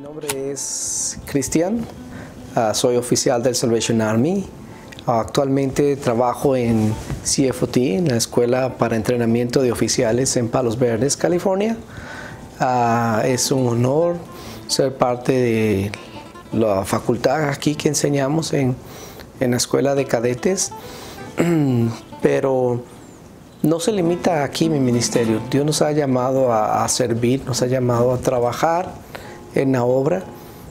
nombre es Cristian, soy oficial del Salvation Army. Actualmente trabajo en CFOT, en la Escuela para Entrenamiento de Oficiales en Palos Verdes, California. Es un honor ser parte de la facultad aquí que enseñamos en la Escuela de Cadetes, pero no se limita aquí mi ministerio. Dios nos ha llamado a servir, nos ha llamado a trabajar en la obra.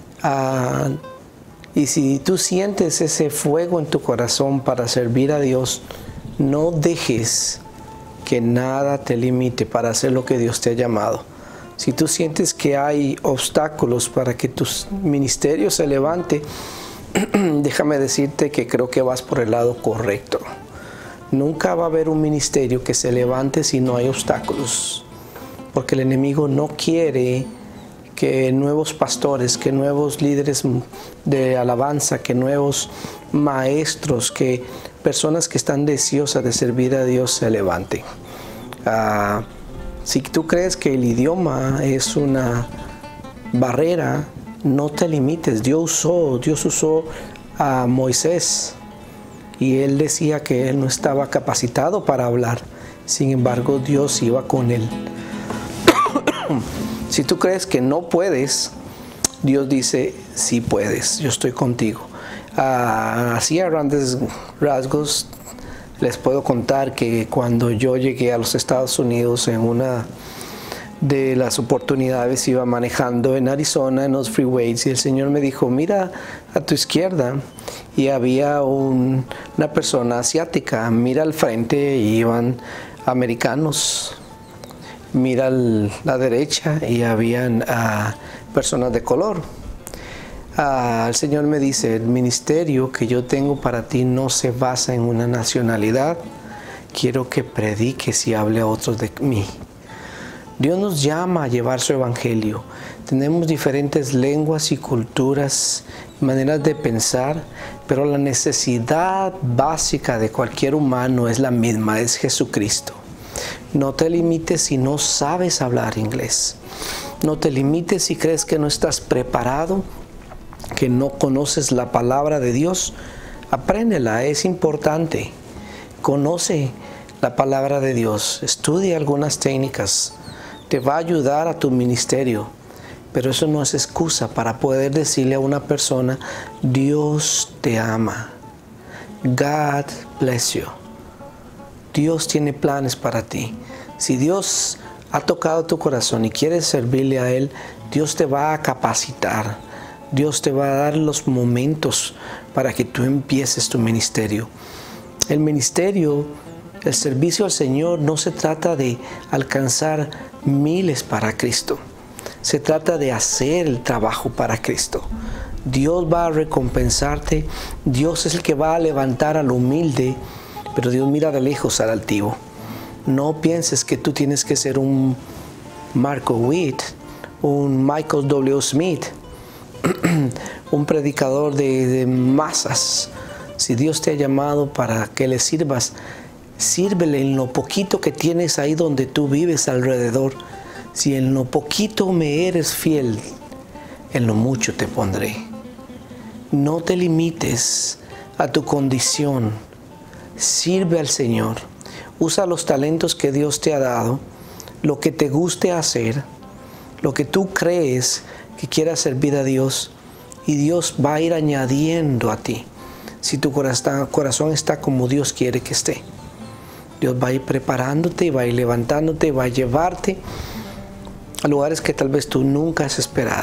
Y si tú sientes ese fuego en tu corazón para servir a Dios, no dejes que nada te limite para hacer lo que Dios te ha llamado. Si tú sientes que hay obstáculos para que tu ministerio se levante, déjame decirte que creo que vas por el lado correcto. Nunca va a haber un ministerio que se levante si no hay obstáculos, porque el enemigo no quiere que nuevos pastores, que nuevos líderes de alabanza, que nuevos maestros, que personas que están deseosas de servir a Dios se levanten. Si tú crees que el idioma es una barrera, no te limites. Dios usó a Moisés y él decía que él no estaba capacitado para hablar. Sin embargo, Dios iba con él. Si tú crees que no puedes, Dios dice, sí puedes, yo estoy contigo. Así a grandes rasgos les puedo contar que cuando yo llegué a los Estados Unidos, en una de las oportunidades iba manejando en Arizona, en los freeways, y el Señor me dijo, mira a tu izquierda, y había una persona asiática, mira al frente y iban americanos. Mira a la derecha y habían personas de color. El Señor me dice, el ministerio que yo tengo para ti no se basa en una nacionalidad. Quiero que prediques y hable a otros de mí. Dios nos llama a llevar su evangelio. Tenemos diferentes lenguas y culturas, maneras de pensar, pero la necesidad básica de cualquier humano es la misma, es Jesucristo. No te limites si no sabes hablar inglés. No te limites si crees que no estás preparado, que no conoces la palabra de Dios. Apréndela, es importante. Conoce la palabra de Dios. Estudia algunas técnicas. Te va a ayudar a tu ministerio. Pero eso no es excusa para poder decirle a una persona, Dios te ama. God bless you. Dios tiene planes para ti. Si Dios ha tocado tu corazón y quieres servirle a Él, Dios te va a capacitar. Dios te va a dar los momentos para que tú empieces tu ministerio. El ministerio, el servicio al Señor no se trata de alcanzar miles para Cristo. Se trata de hacer el trabajo para Cristo. Dios va a recompensarte. Dios es el que va a levantar al humilde, pero Dios mira de lejos al altivo. No pienses que tú tienes que ser un Marco Witt, un Michael W. Smith, un predicador de masas. Si Dios te ha llamado para que le sirvas, sírvele en lo poquito que tienes ahí donde tú vives alrededor. Si en lo poquito me eres fiel, en lo mucho te pondré. No te limites a tu condición. Sirve al Señor. Usa los talentos que Dios te ha dado, lo que te guste hacer, lo que tú crees que quieras servir a Dios, y Dios va a ir añadiendo a ti. Si tu corazón está como Dios quiere que esté, Dios va a ir preparándote, va a ir levantándote, va a llevarte a lugares que tal vez tú nunca has esperado.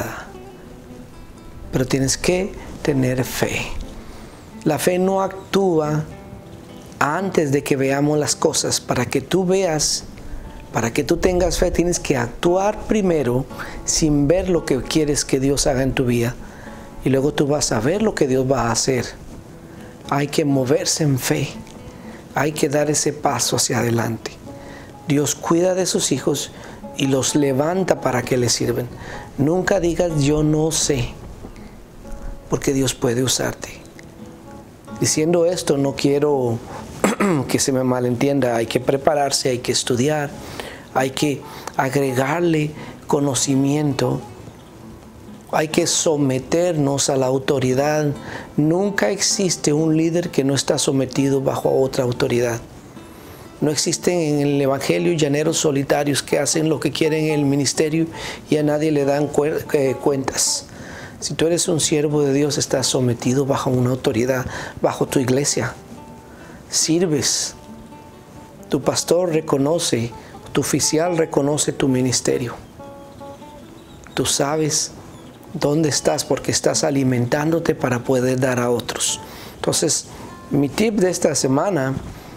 Pero tienes que tener fe. La fe no actúa antes de que veamos las cosas. Para que tú veas, para que tú tengas fe, tienes que actuar primero sin ver lo que quieres que Dios haga en tu vida. Y luego tú vas a ver lo que Dios va a hacer. Hay que moverse en fe. Hay que dar ese paso hacia adelante. Dios cuida de sus hijos y los levanta para que les sirvan. Nunca digas yo no sé, porque Dios puede usarte. Diciendo esto, no quiero que se me malentienda. Hay que prepararse, hay que estudiar, hay que agregarle conocimiento Hay que someternos a la autoridad. Nunca existe un líder que no está sometido bajo otra autoridad. No existen en el Evangelio llaneros solitarios que hacen lo que quieren en el ministerio y a nadie le dan cuentas. Si tú eres un siervo de Dios, estás sometido bajo una autoridad, bajo tu iglesia. Sirves. Tu pastor reconoce, tu oficial reconoce tu ministerio. Tú sabes dónde estás porque estás alimentándote para poder dar a otros. Entonces, mi tip de esta semana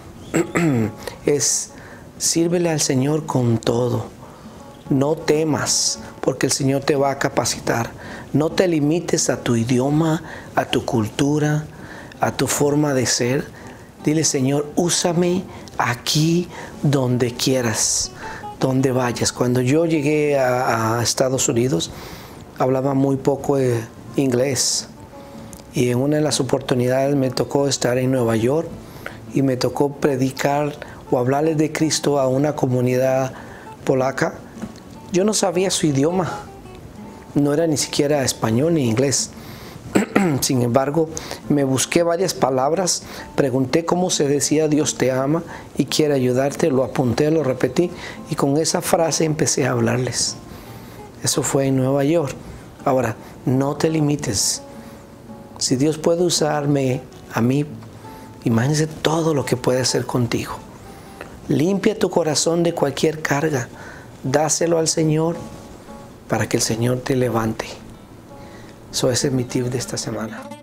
es: sírvele al Señor con todo. No temas, porque el Señor te va a capacitar. No te limites a tu idioma, a tu cultura, a tu forma de ser. Dile: Señor, úsame aquí donde quieras, donde vayas. Cuando yo llegué a Estados Unidos, hablaba muy poco inglés. Y en una de las oportunidades me tocó estar en Nueva York y me tocó predicar o hablarles de Cristo a una comunidad polaca. Yo no sabía su idioma, no era ni siquiera español ni inglés. Sin embargo, me busqué varias palabras, pregunté cómo se decía Dios te ama y quiere ayudarte, lo apunté, lo repetí y con esa frase empecé a hablarles. Eso fue en Nueva York. Ahora, no te limites. Si Dios puede usarme a mí, imagínese todo lo que puede hacer contigo. Limpia tu corazón de cualquier carga. Dáselo al Señor para que el Señor te levante. Ese es mi tip de esta semana.